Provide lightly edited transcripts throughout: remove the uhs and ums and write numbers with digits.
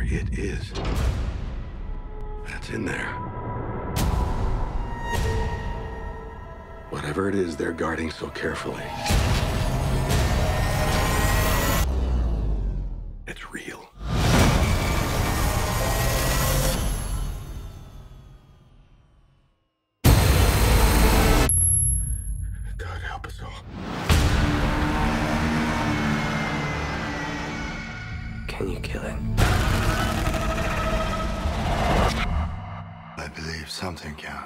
whatever it is that's in there. Whatever it is they're guarding so carefully. It's real. God help us all. Can you kill it? I believe something can.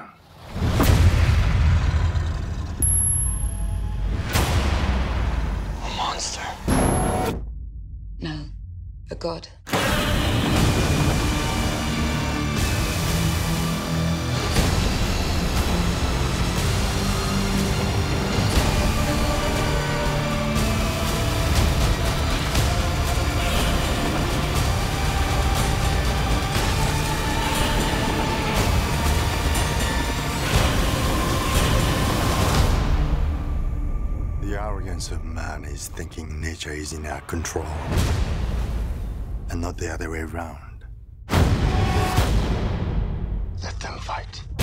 A monster. No, a god. The arrogance of man is thinking nature is in our control, and not the other way around. Let them fight.